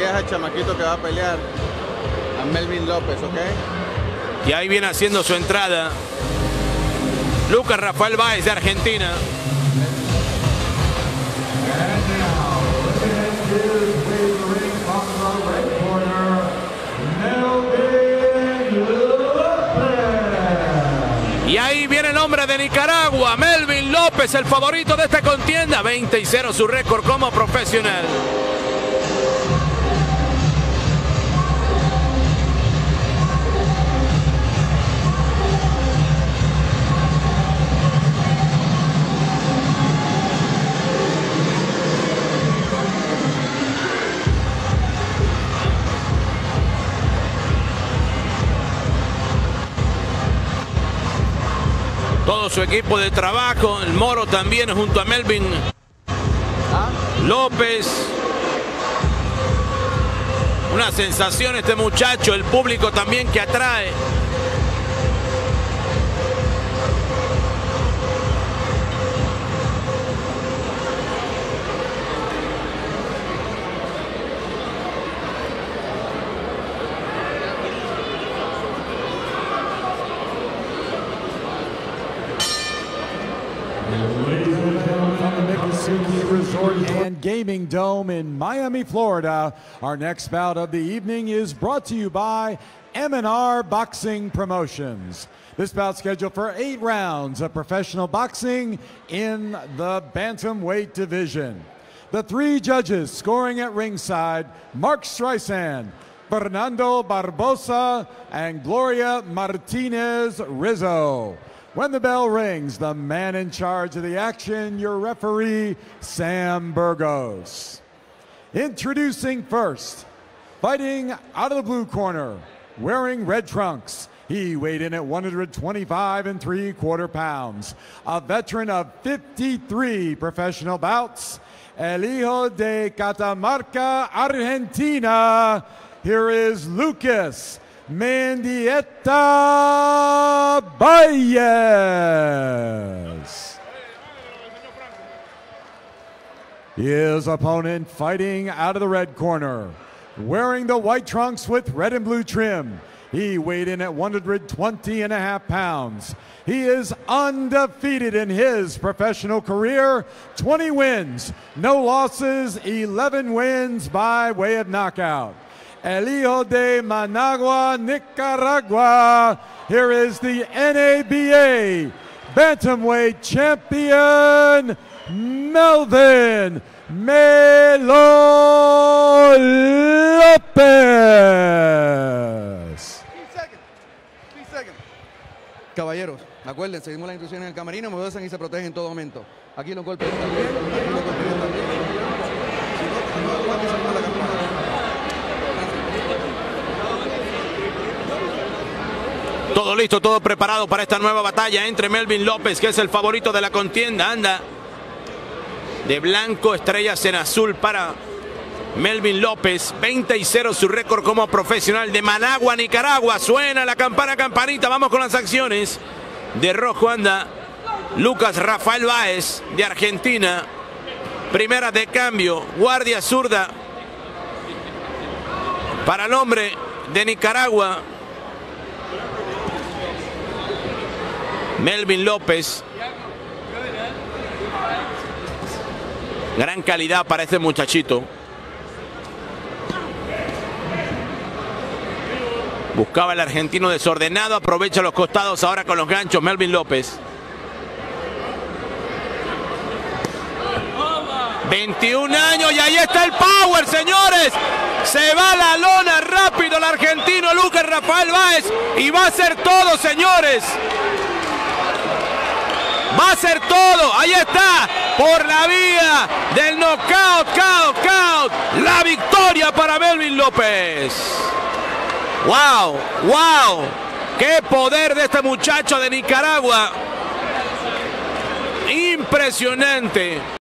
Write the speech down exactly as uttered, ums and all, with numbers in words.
chequeas al chamaquito que va a pelear, a Melvin López, ¿ok? Y ahí viene haciendo su entrada Lucas Rafael Báez de Argentina. Y ahí viene el hombre de Nicaragua, Melvin López, el favorito de esta contienda. veinte y cero su récord como profesional. Todo su equipo de trabajo, el Moro también junto a Melvin López. Una sensación este muchacho, el público también que atrae. Resort and Gaming Dome in Miami, Florida. Our next bout of the evening is brought to you by M and R Boxing Promotions. This bout scheduled for eight rounds of professional boxing in the bantamweight division. The three judges scoring at ringside: Mark Streisand, Fernando Barbosa, and Gloria Martinez Rizzo. When the bell rings, the man in charge of the action, your referee, Sam Burgos. Introducing first, fighting out of the blue corner, wearing red trunks. He weighed in at one hundred twenty-five and three quarter pounds. A veteran of fifty-three professional bouts, El Hijo de Catamarca, Argentina. Here is Lucas Mendieta Baez. His opponent fighting out of the red corner, wearing the white trunks with red and blue trim. He weighed in at one hundred twenty and a half pounds. He is undefeated in his professional career. twenty wins, no losses, eleven wins by way of knockout. El Hijo de Managua, Nicaragua. Here is the N A B A Bantamweight Champion, Melvin Melo López. Caballeros, acuérdense, seguimos las instrucciones en el camerino, me besan y se protegen en todo momento. Aquí los golpes están bien, aquí los golpes están bien. Si no, no, no, aquí salimos la campana. Todo listo, todo preparado para esta nueva batalla entre Melvin López, que es el favorito de la contienda. Anda de blanco, estrellas en azul para Melvin López. veinte y cero su récord como profesional de Managua, Nicaragua. Suena la campana, campanita. Vamos con las acciones. De rojo anda Lucas Rafael Báez de Argentina. Primera de cambio, guardia zurda para el hombre de Nicaragua, Melvin López. Gran calidad para este muchachito. Buscaba el argentino desordenado. Aprovecha los costados ahora con los ganchos Melvin López. veintiún años y ahí está el power, señores. Se va a la lona rápido el argentino Lucas Rafael Báez y va a hacer todo, señores. Va a ser todo, ahí está, por la vía del knockout, count, count, la victoria para Melvin López. Wow, wow, qué poder de este muchacho de Nicaragua. Impresionante.